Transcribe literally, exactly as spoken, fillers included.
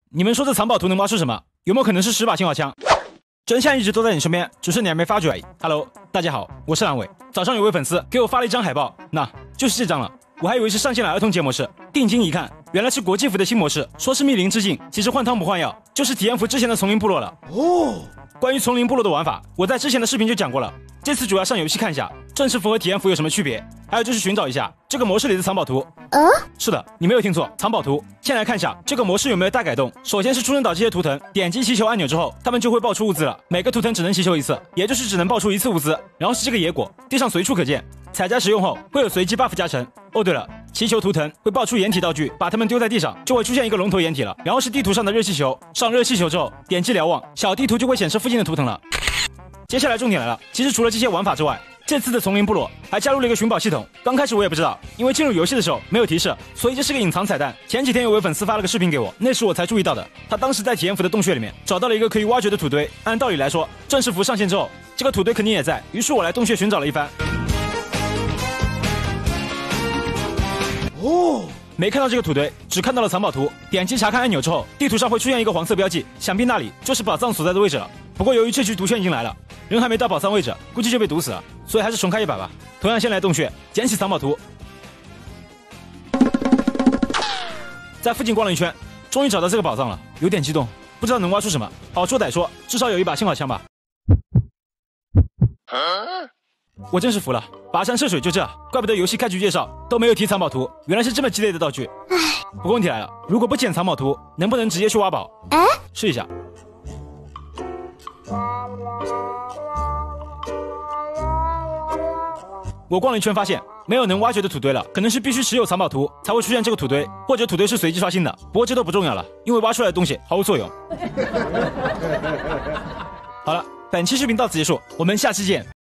你们说这藏宝图能挖出什么？有没有可能是十把信号枪？真相一直都在你身边，只是你还没发觉而已。Hello， 大家好，我是蓝伟。早上有位粉丝给我发了一张海报，那就是这张了。我还以为是上线了儿童节模式，定睛一看，原来是国际服的新模式，说是密林致敬，其实换汤不换药，就是体验服之前的丛林部落了。哦，关于丛林部落的玩法，我在之前的视频就讲过了。这次主要上游戏看一下正式服和体验服有什么区别，还有就是寻找一下这个模式里的藏宝图。呃，是的，你没有听错，藏宝图。先来看一下这个模式有没有大改动。首先是出生岛这些图腾，点击祈求按钮之后，它们就会爆出物资了。每个图腾只能祈求一次，也就是只能爆出一次物资。然后是这个野果，地上随处可见，采摘使用后会有随机 buff 加成。哦，对了，祈求图腾会爆出掩体道具，把它们丢在地上，就会出现一个龙头掩体了。然后是地图上的热气球，上热气球之后，点击瞭望，小地图就会显示附近的图腾了。接下来重点来了，其实除了这些玩法之外，这次的丛林部落还加入了一个寻宝系统。刚开始我也不知道，因为进入游戏的时候没有提示，所以这是个隐藏彩蛋。前几天有位粉丝发了个视频给我，那时我才注意到的。他当时在体验服的洞穴里面找到了一个可以挖掘的土堆，按道理来说，正式服上线之后，这个土堆肯定也在。于是我来洞穴寻找了一番。哦，没看到这个土堆，只看到了藏宝图。点击查看按钮之后，地图上会出现一个黄色标记，想必那里就是宝藏所在的位置了。不过由于这局毒圈已经来了，人还没到宝藏位置，估计就被毒死了，所以还是重开一把吧。同样先来洞穴，捡起藏宝图，在附近逛了一圈，终于找到这个宝藏了，有点激动，不知道能挖出什么。好说歹说，至少有一把信号枪吧。我真是服了，跋山涉水就这，怪不得游戏开局介绍都没有提藏宝图，原来是这么鸡肋的道具。不过问题来了，如果不捡藏宝图，能不能直接去挖宝？哎，试一下。我逛了一圈发现没有能挖掘的土堆了，可能是必须持有藏宝图才会出现这个土堆，或者土堆是随机刷新的。不过这都不重要了，因为挖出来的东西毫无作用。好了，本期视频到此结束，我们下期见。